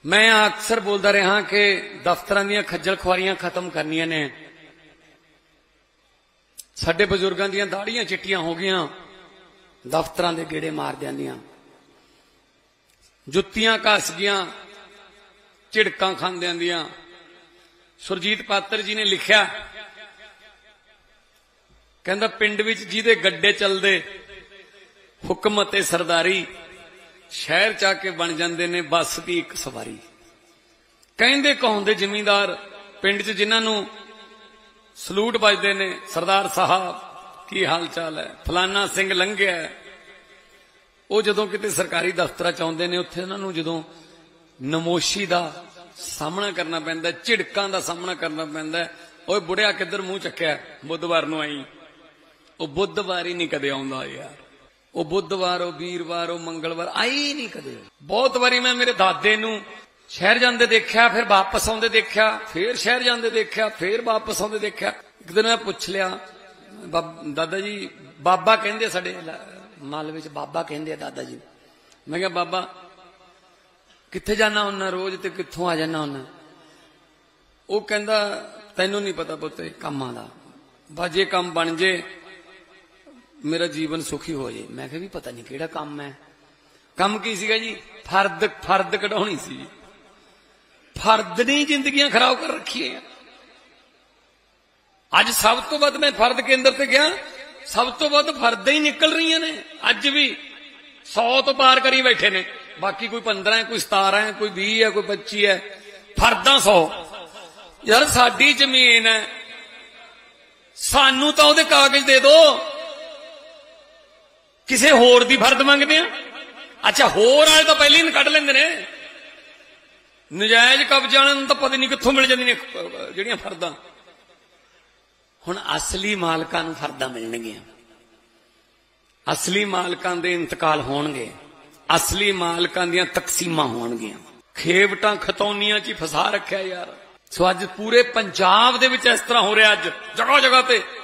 मैं अक्सर बोलता रहा कि दफ्तरां ਦੀਆਂ खज्जल खुआरियां खत्म करनियां ने। साडे बजुर्गां ਦੀਆਂ दाढ़ियां चिट्टियां हो गईयां, दफ्तरां दे गेड़े मार दियां, जुत्तियां घस गईयां, झिड़कां खांदियां दियां। सुरजीत पात्र जी ने लिखिया, कहंदा पिंड विच जिहदे गड्डे चलदे हुक्म ते सरदारी, शहर च आके बन जाते ने बस की एक सवारी। कहते कहाउंदे जिमींदार पिंड च जिन्हां सलूट बजते ने, सरदार साहब की हाल चाल है, फलाना सिंह लंघिया। वो जदों किते सरकारी दफ्तर च आउंदे ने, उत्थे उन्हां नूं जदों नमोशी का सामना करना पैंदा, झिड़कां का सामना करना पैंदा। ओए बुढ़िया किधर मूँह चक्या, बुधवार नूं आई। वो बुधवार ही नहीं कदे आउंदा यार, वो बुधवार, वो वीरवार, वो मंगलवार आई नहीं कदे। बहुत बारी मैं मेरे दादे नूं शहर जांदे देखिया, फिर वापस आउंदे देखिया, फिर शहर जांदे देखिया, फिर वापस आउंदे देखिया। एक दिन मैं पुछ लिया, दादा जी बाबा कहंदे साडे मालवे च बाबा कहंदे दादा जी। मैं कहा बाबा कित्थे जाना हुन्ना रोज ते कित्थों आ जाना हुन्ना? वो कहंदा तैनूं नहीं पता पुत्ते कामां दा, बस जे काम बन जे मेरा जीवन सुखी हो जाए। मैं कहा भी पता नहीं केड़ा काम है। काम की सीगा जी? फर्द कढाउणी सी। फर्द ने जिंदगियां खराब कर रखी है। अज सब तो वध मैं फर्द केंद्र ते गया, सब तो वध फर्द ही निकल रही ने। अज भी 100 तो पार करी बैठे ने, बाकी कोई 15 है, कोई 17 है, कोई 20 है, कोई 25 है, फर्दा 100। यार साडी जमीन है, सानू तो उहदे कागज दे दो, किसी होर दी फर्द मंगदे आ। अच्छा होर वाले तो पहले ही कढ लेंदे ने, नजायज कब्जा तो पता नहीं कित्थों मिल जांदियां जिहड़ियां फर्दां। हुण असली मालकां नूं फर्दां मिलणगीਆਂ, असली मालकां दे इंतकाल होणगे, असली मालकां दीयां तकसीमां होणगीਆਂ। खेवटां खतौनियां च फसा रखिया यार। सो अज पूरे पंजाब दे विच इस तरह हो रहा, अज जगह जगह ते